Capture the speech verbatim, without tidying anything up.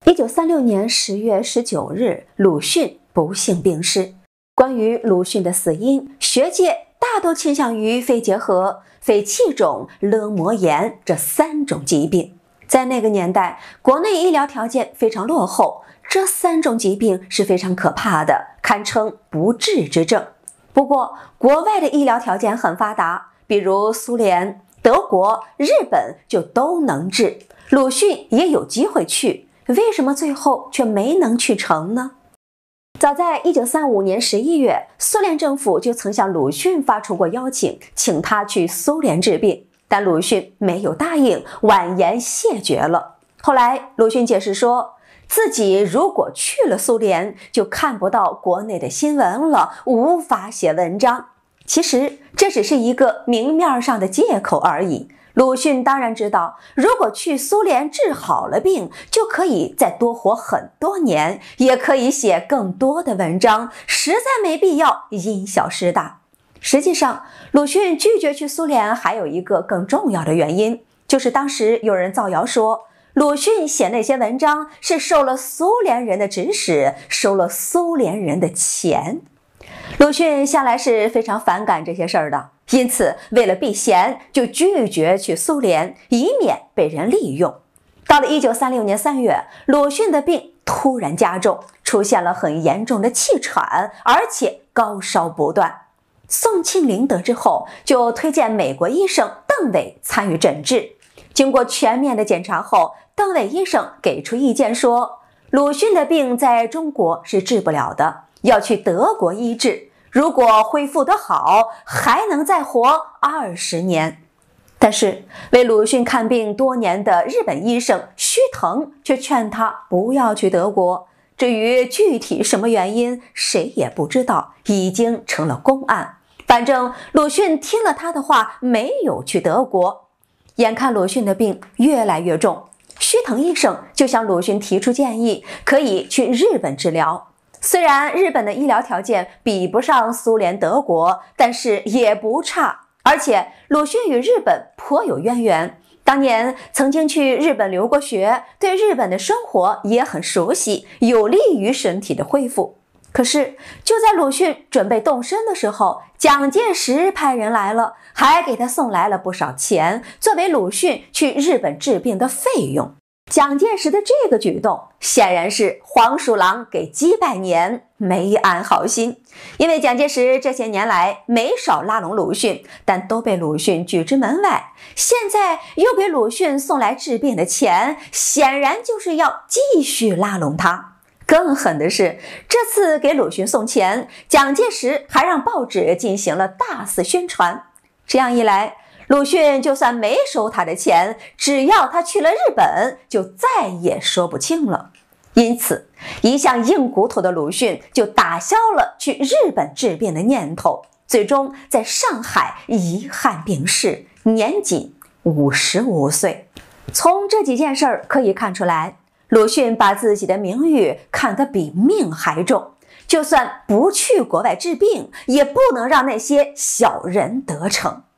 一九三六年十月十九日，鲁迅不幸病逝。关于鲁迅的死因，学界大多倾向于肺结核、肺气肿、勒膜炎这三种疾病。在那个年代，国内医疗条件非常落后，这三种疾病是非常可怕的，堪称不治之症。不过，国外的医疗条件很发达，比如苏联、德国、日本就都能治。鲁迅也有机会去，为什么最后却没能去成呢？早在一九三五年十一月，苏联政府就曾向鲁迅发出过邀请，请他去苏联治病，但鲁迅没有答应，婉言谢绝了。后来鲁迅解释说，自己如果去了苏联，就看不到国内的新闻了，无法写文章。其实这只是一个明面上的借口而已。鲁迅当然知道，如果去苏联治好了病，就可以再多活很多年，也可以写更多的文章，实在没必要因小失大。实际上，鲁迅拒绝去苏联还有一个更重要的原因，就是当时有人造谣说，鲁迅写那些文章是受了苏联人的指使，收了苏联人的钱。鲁迅向来是非常反感这些事儿的，因此为了避嫌，就拒绝去苏联，以免被人利用。到了一九三六年三月，鲁迅的病突然加重，出现了很严重的气喘，而且高烧不断。宋庆龄得知后，就推荐美国医生邓伟参与诊治。经过全面的检查后，邓伟医生给出意见说，鲁迅的病在中国是治不了的，要去德国医治，如果恢复得好，还能再活二十年。但是为鲁迅看病多年的日本医生须藤却劝他不要去德国。至于具体什么原因，谁也不知道，已经成了公案。反正鲁迅听了他的话，没有去德国。眼看鲁迅的病越来越重，须藤医生就向鲁迅提出建议，可以去日本治疗。虽然日本的医疗条件比不上苏联、德国，但是也不差。而且鲁迅与日本颇有渊源，当年曾经去日本留过学，对日本的生活也很熟悉，有利于身体的恢复。可是就在鲁迅准备动身的时候，蒋介石派人来了，还给他送来了不少钱，作为鲁迅去日本治病的费用。蒋介石的这个举动显然是黄鼠狼给鸡拜年，没安好心。因为蒋介石这些年来没少拉拢鲁迅，但都被鲁迅拒之门外，现在又给鲁迅送来治病的钱，显然就是要继续拉拢他。更狠的是，这次给鲁迅送钱，蒋介石还让报纸进行了大肆宣传。这样一来，鲁迅就算没收他的钱，只要他去了日本，就再也说不清了。因此，一向硬骨头的鲁迅就打消了去日本治病的念头，最终在上海遗憾病逝，年仅五十五岁。从这几件事儿可以看出来，鲁迅把自己的名誉看得比命还重，就算不去国外治病，也不能让那些小人得逞。